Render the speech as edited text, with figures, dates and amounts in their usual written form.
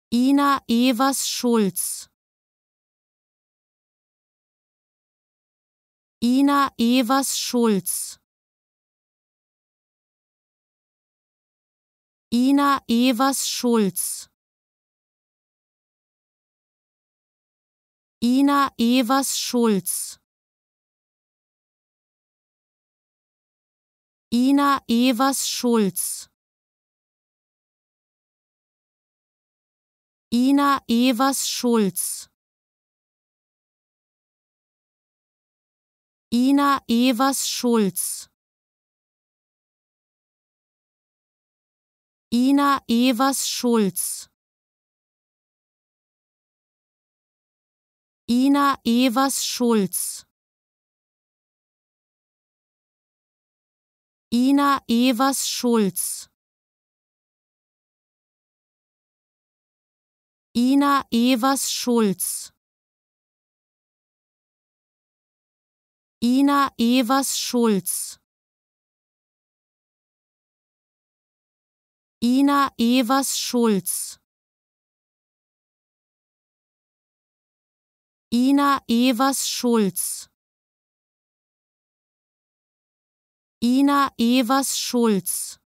Ina Evers Schulz. Ina Evers Schulz. Ina Evers Schulz. Ina Evers Schulz. Ina Evers Schulz. Ina Evers Schulz. Ina Evers Schulz. Ina Evers Schulz. Ina Evers Schulz. Ina Evers Schulz. Ina Evers Schulz. Ina Evers Schulz. Ina Evers Schulz. Ina Evers Schulz. Ina Evers Schulz.